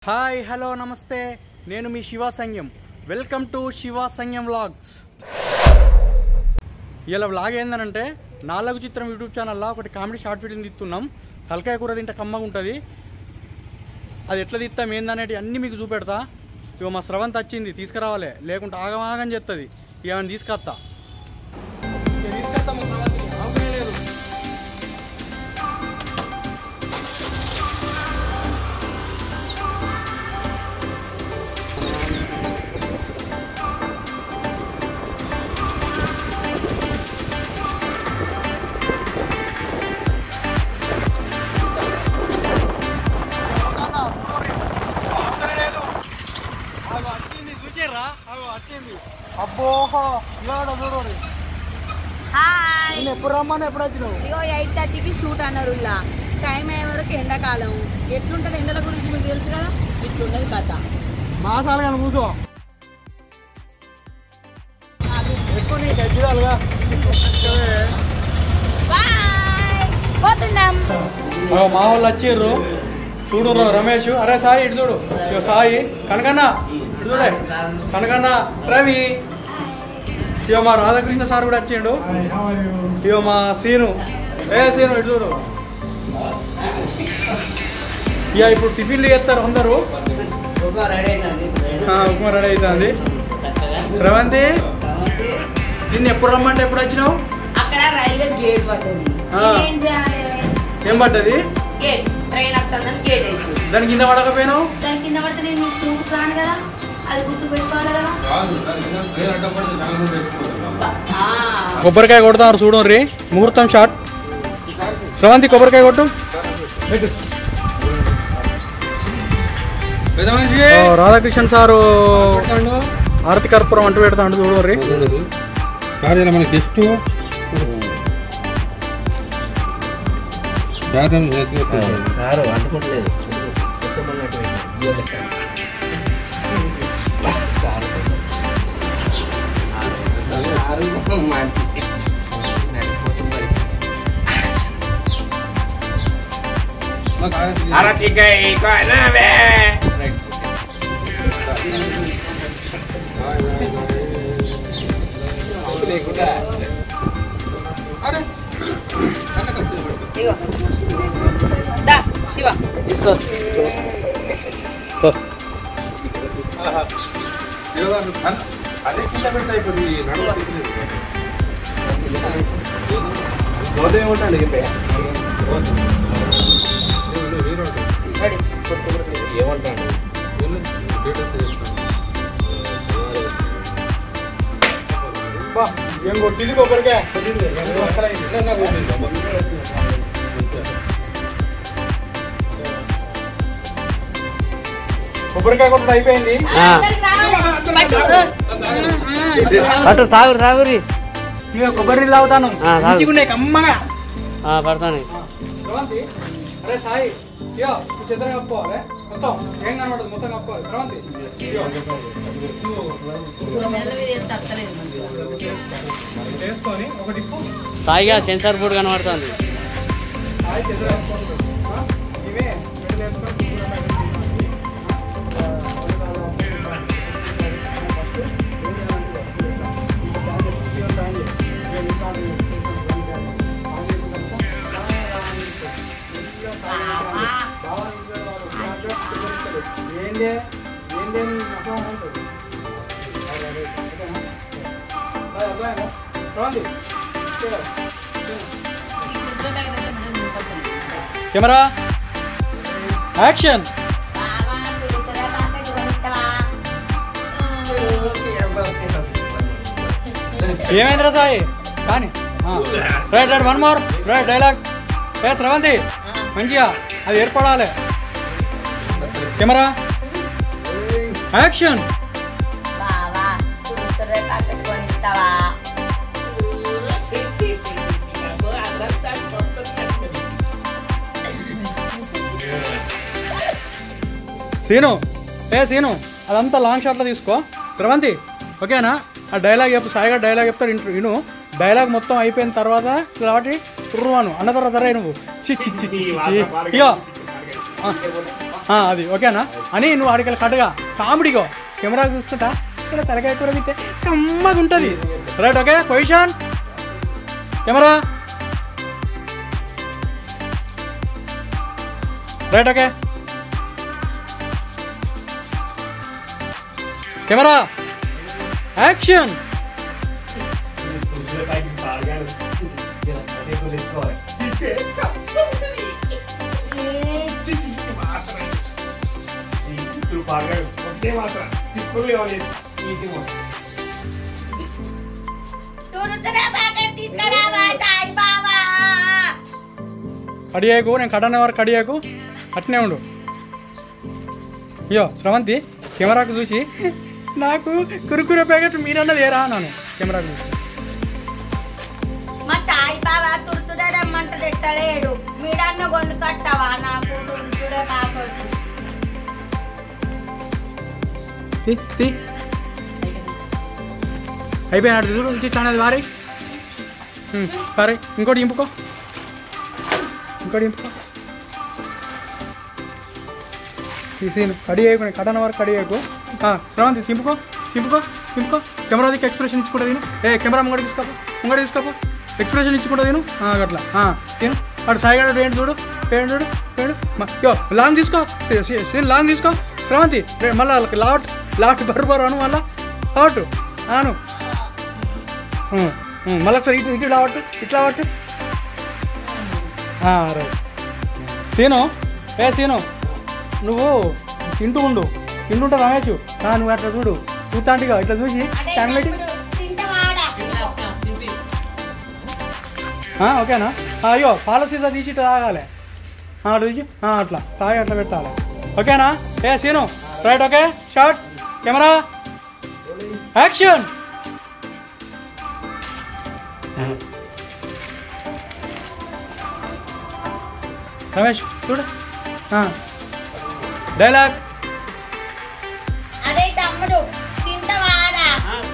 Hi hello నమస్తే, నేను మీ శివ సంఘం. వెల్కమ్ టు శివ సంఘం వ్లాగ్స్. ఇలా వ్లాగ్ ఏందనంటే నాలుగు చిత్రం యూట్యూబ్ ఛానల్లో ఒకటి కామెడీ షార్ట్ ఫిల్మ్ తీస్తున్నాం. తలకాయ కూర తింటే కమ్మగా ఉంటుంది. అది ఎట్లా తీస్తాం ఏందనేది అన్నీ మీకు చూపెడతా. ఇక మా స్రవంత్ వచ్చింది, తీసుకురావాలి, లేకుంటే ఆగమాగని చెప్తుంది. ఇక ఏమైనా తీసుకొస్తా లేదు. అబ్బో చూడండి, ఎప్పుడు రమ్మని ఎప్పుడు వచ్చినావు? 8:30కి షూట్ అన్నారు. ఇలా టైం అయ్యే వరకు ఎండాకాలం ఎట్లుంటది, ఎండల గురించి మీకు తెలుసు కదా, ఇట్లున్నది కథ. మాసాలు కానీ కూర్చో ఎక్కువ నీకు ఎగ్గిదాలుగా పోతున్నాం. మా వాళ్ళు వచ్చిర్రు చూడు. రమేష్, అరే సాయి ఇటు చూడు. ఇక సాయి, కనకన్నా ఇటు చూడే, కనకన్నా, రవి, ఇక మా రాధాకృష్ణ సార్ కూడా వచ్చిండు. ఇక మా సీను, సీను ఇటు చూడు. ఇక ఇప్పుడు టిఫిన్లు చేస్తారు అందరూ. ఉప్మా రెడీ అవుతుంది. శ్రవంతి, నిన్ను ఎప్పుడు రమ్మంటే ఎప్పుడు వచ్చినావు? అక్కడ రైల్వే గేట్ పడ్డది. ఏం పడ్డది? గేట్, ట్రైన్ వస్తుందని గేట్ వేసి దాని కింద పడకపోయినావు? దాని కింద పడితే నేను మీకు చూపు రాను కదా, అది గుర్తు పెట్టుకోవాలి కదా. కొబ్బరికాయ కొడతారు చూడండి, ముహూర్తం షాట్. శ్రవంతి కొబ్బరికాయ కొట్టు. రాధాకృష్ణ సారు ఆరతి కర్పూరం అంటూ పెడతాడు చూడండి. మన గెస్ట్ అనుకోవట్లేదు. శివ తీసుకో. అదే కింద పెడితే అయిపోతుంది. ఏమంటాడు ఏమంటాడు ఏం కొట్టింది కొబ్బరికాయ? కొబ్బరికాయ కొట్టడం అయిపోయింది. తాగురి ఇక కొబ్బరి తాగుతాను, మంచిగున్నాయి కమ్మగా పడతాను. అరే సాయి, ఇయో చిత్రం కప్పుకోవాలి మొత్తం, ఏం కనబడదు మొత్తం కప్పుకోవాలి. శ్రవంతి వేసుకొని ఒక టిప్పు సాయిగా సెన్సార్ బోర్డు కనబడుతుంది. సాయి చిత్రం ఇవే వేసుకొని ఏంటి కెమెరా యాక్షన్. ఏమైందిరా సాయి? కానీ right right one more right dialogue. Sravanthi మంచిగా అది ఏర్పడాలి. Camera action. సీను, సీను అదంతా లాంగ్ షాట్లో తీసుకో. శ్రవంతి ఓకేనా? ఆ డైలాగ్ చెప్పు, సాయిగా డైలాగ్ చెప్తాడు విను. డైలాగ్ మొత్తం అయిపోయిన తర్వాత కాబట్టి కుర్రువాను అన్న తర్వాత రే నువ్వు చి చి చి ఇగో అది ఓకేనా అని నువ్వు అడిగలు కట్టుగా కామెడీగో కెమెరా చూసుకుంటా ఇక్కడ తలకాయ కూర తింటే కమ్మగా ఉంటుంది. Right okay position camera right okay camera action. కడియాకు నేను కడనే వరకు కడియాకు అట్నే ఉండు. అయ్యో శ్రవంతి కెమెరాకు చూసి నాకు కురుకురే ప్యాకెట్ మీరన్నది ఏరా అన్నాను కెమెరాకు చూసి. మా తాయి బాబా తుర్తుడే రమ్మంటాడు ఎట్టలేడు మీడన్న గొండు కట్టవా నాకు తుర్తుడే కాకొచ్చు. అయిపోయినాడు చూడు ఇట్లా అనేది వారి సరే ఇంకోటి ఇంపుకో తీసేను కడి వేయకు కటన వరకు కడి వేయకు. శ్రవంతి చింపుకో కెమెరా దిక్కు ఎక్స్ప్రెషన్ ఇచ్చుకుంటా తిను. కెమెరా ముంగడి తీసుకోపో ఎక్స్ప్రెషన్ ఇచ్చుకుంటా తిను అట్లా తిను. అటు సాయిగాడు పేండు చూడు లాంగ్ తీసుకో లాంగ్ తీసుకో శ్రవంతి మళ్ళీ లాట్ బరు అను మళ్ళా అవుట్ అను మళ్ళీ ఒకసారి ఇట్లా పట్టు రైట్ సీను నువ్వు తింటుంటా రమేష్ నువ్వు అట్లా చూస్తాంటిగా ఇట్లా చూసి పెట్టి ఓకేనా. అయ్యో పాల సీసా తీసి ఇట్లా తాగాలి అట్లా తీసి అట్లా తాగి అట్లా పెట్టాలి ఓకేనా. Scene right okay short camera action. Ramesh చూడు డైలాగ్. అదే తమ్ముడు తింటవాడా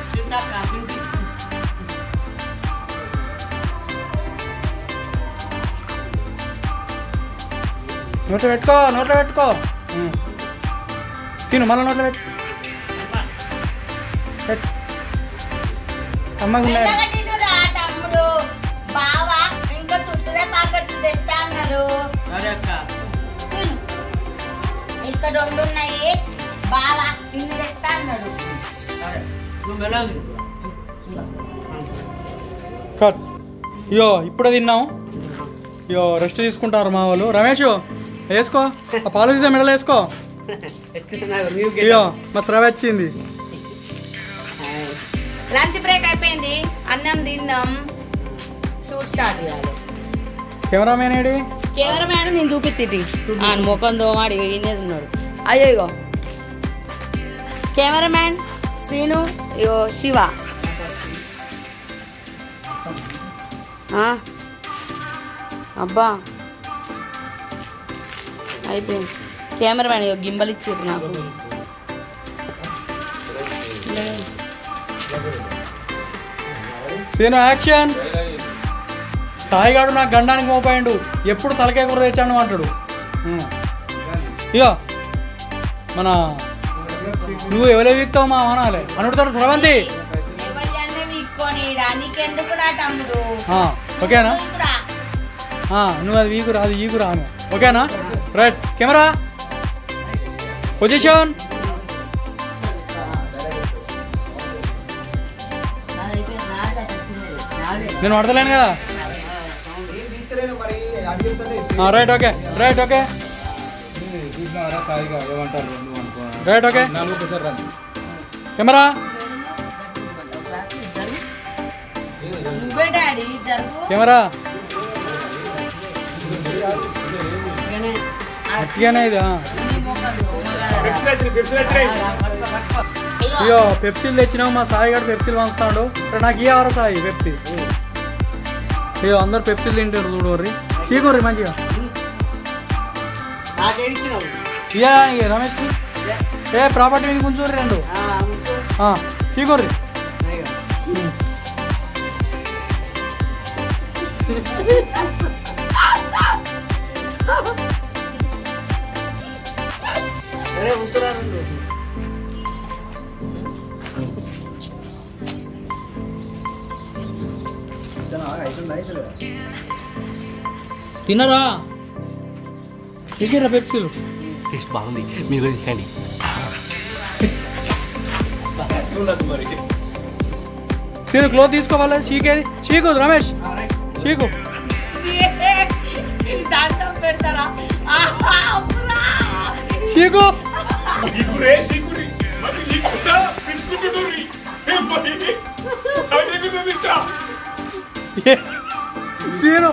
నోట్లో పెట్టుకో తిను మళ్ళీ నోట్లో పెట్టు అమ్మగా తమ్ముడు బావా ఇంకా తుట్టుడే పాకెట్ తెట్టా అన్నారు. ఇక్కడ 2 ఉన్నాయి బావా ఇన్ని తెట్టా అన్నాడు. కట్ ఇయో ఇప్పుడే తిన్నాం ఇయో రెస్ట్ తీసుకుంటారు మా వాళ్ళు. రమేష్ వేసుకో ఆ పాలు తీసే మెడలు వేసుకో. ఇయో మా శ్రవ వచ్చింది. లంచ్ బ్రేక్ అయిపోయింది అన్నం తిన్నాం షూట్ స్టార్ట్ చేయాలి. కెమెరామెన్ ఏడి కెమెరామ్యాన్ నేను చూపిత్తి ఆయన ముఖం దోమాడి ఈయనేది ఉన్నాడు. అయ్యో కెమెరామ్యాన్ శ్రీను ఇగో శివ అబ్బా అయిపోయింది. కెమెరామ్యాన్ ఇగో గింబల్ ఇచ్చారు నాకు. Scene action. సాయిగాడు నాకు గండానికి మోపాయిండు ఎప్పుడు తలకాయ కూర తెచ్చాను అంటాడు. ఇగో మన నువ్వు ఎవరే వీక్తావు మా అనాలి అనుకుంటాడు శ్రవంతి. ఓకేనా నువ్వు అది వీకురా అది ఈకురా అను ఓకేనా. Right camera position. నేను పడతలేను కదా. Right okay right okay camera camera గట్టిగానే ఇది. ఇయో పెప్సీలు తెచ్చినావు మా సాయిగాడు పెప్సీలు పంచుతాడు. నాకు ఇవ్వరా సాయి పెప్సీ. ఇయో అందరు పెప్సీలు తింటారు చూడవర్రి చీకూర్రి మంచిగా ఇక రమేష్ ప్రాపర్టీ మీద కొంచెం 2 చీకూర్రి. తినరా ఇచ్చిరా పెప్సీలు టేస్ట్ బాగుంది మీరు తీసుకోండి తిను క్లోత్ తీసుకోవాలి చీకేది చీకు రమేష్ చీకు దాంట్లో పెడతారా చీకు సీను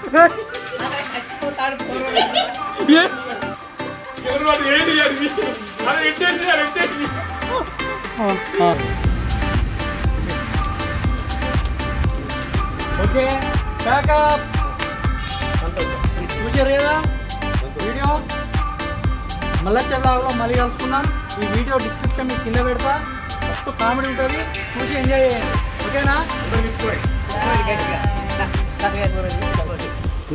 ఓకే బ్యాకప్ చూసారు కదా వీడియో మళ్ళీ చెల్లాలో మళ్ళీ కలుసుకుందాం. ఈ వీడియో డిస్క్రిప్షన్ మీకు కింద పెడతా. ఫస్ట్ కామెడీ ఉంటుంది, చూసి ఎంజాయ్ చేయండి. ఓకేనా?